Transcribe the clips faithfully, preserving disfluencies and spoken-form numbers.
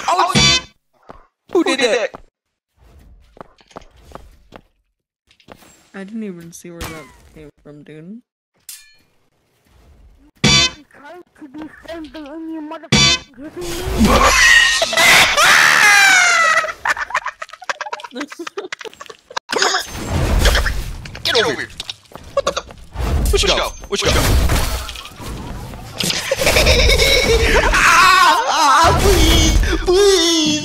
Oh, who did that? I didn't even see where that came from, dude. I'm trying to be friendly and you motherfucking giving me. Get over here! What the? Where'd you go? Where'd you go? Ah! Ah! Please! Please!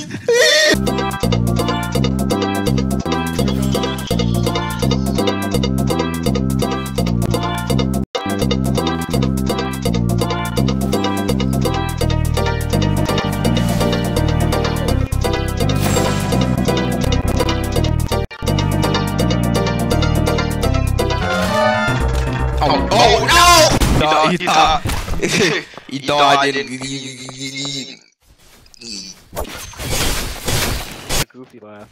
Oh, oh no! He thought, he thought, he thought I didn't. Goofy laugh.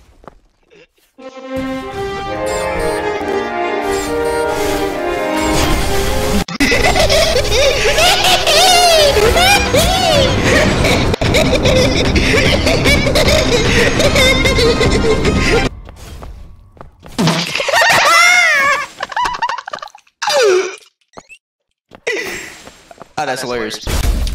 Ah, that's hilarious.